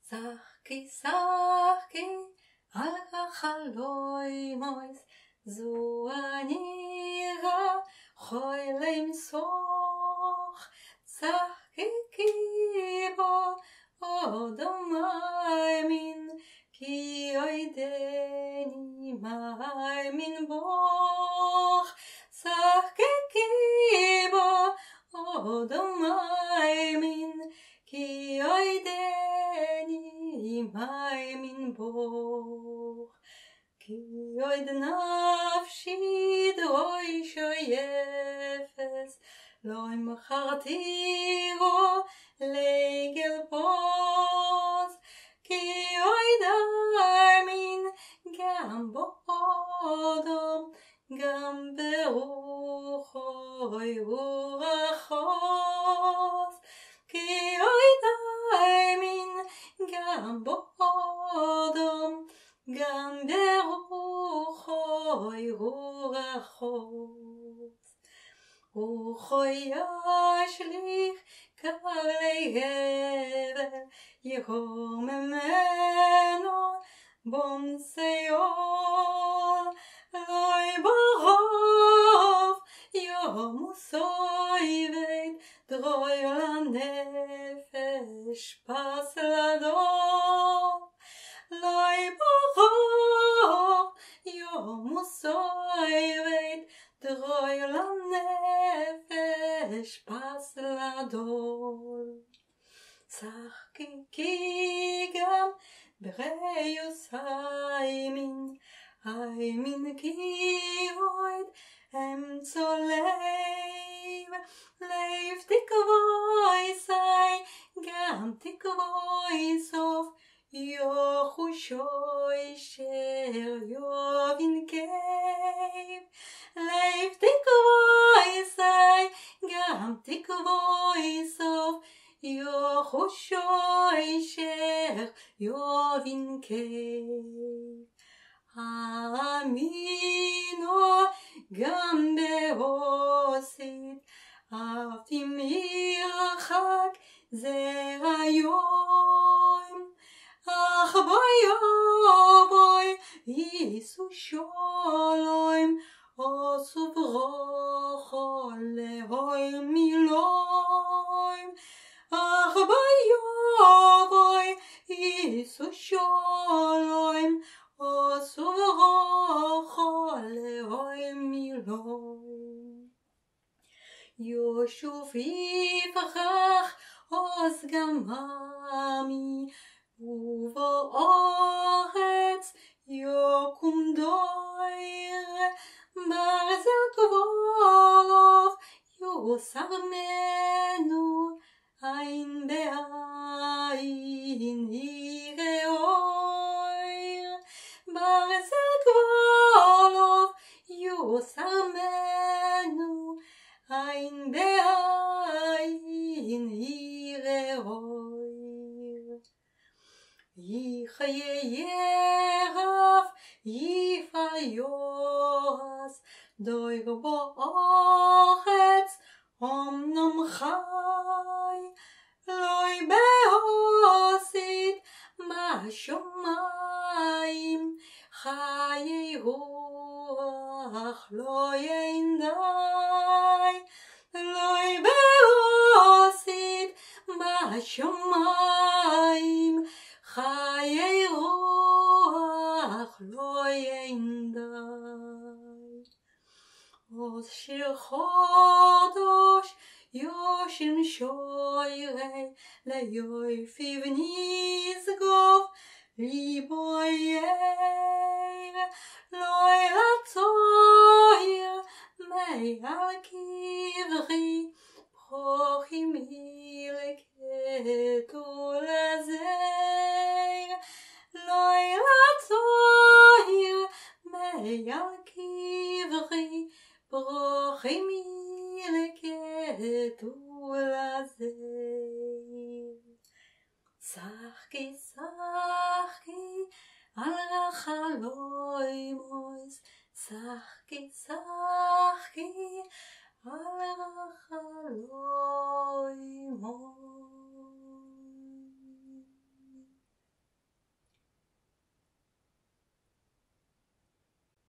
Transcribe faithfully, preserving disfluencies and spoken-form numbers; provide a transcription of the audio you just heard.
Sákhki, Sákhki, al החלומות, זו אני חולם סוך, צחקי בו עוד מאמין, כי עודני מאמין בוך, צחקי בו עוד מאמין, כי עודני מאמין בוך. כי עוד נפשי דרוי שויפס, לא מכרתי רו לגל פוז, כי עוד האמין גם באודום, גם ברוחו ורחוז, כי עוד האמין גם באודום, גם ברוחו ורחוז. רוחו ישליך כלי הבל, יהור ממנו בום סיול, לא ברוב יום וסויבד, דרוי לנפש פס לדור, לא ברוב יום וסויבד, דרוי לנפש פס לדור. צחקי כי גם בריוס הימין, הימין כי עוד אמצו לב, לב תקבוי סי, גם תקבוי סוף, יוחושוי שר יובין קייב, לב תקבוי סי, גם תקבוי סוף, יוחושוי שר יובין קייב. האמינו גם בעושית, אף אם ירחק זה היום, אך בואי בואי יישאו שלום, עשו ברוכו להוי מילוים, אך בואי בואי יישאו שלום, עשו ברוכו להוי מילוים. ישוב יפרח עוז גממי, ובארץ יקום דויר, ברזל כבולוב יוסר מנו, עין בעין יראה אויר, ברזל כבולוב יוסר מנו, עין בעין יראה אויר. יחיה ירף יפעל יועז, דויר בארץ אמנם חי, לוי בעושית בשמיים, חיי רוח לא ינדי, לוי בעושית בשמיים, חיי רוח לא ינדי. עוז שיר חודש יושם שוירי, ליופיו נשגוב ליבו יאיר, לא לצויר מעל קברי, ברוכי מלקט ולזר, לא לצויר מעל קברי, ברוכי מלקט ולזר. צחקי, צחקי על החלומות, צחקי, צחקי על החלומות.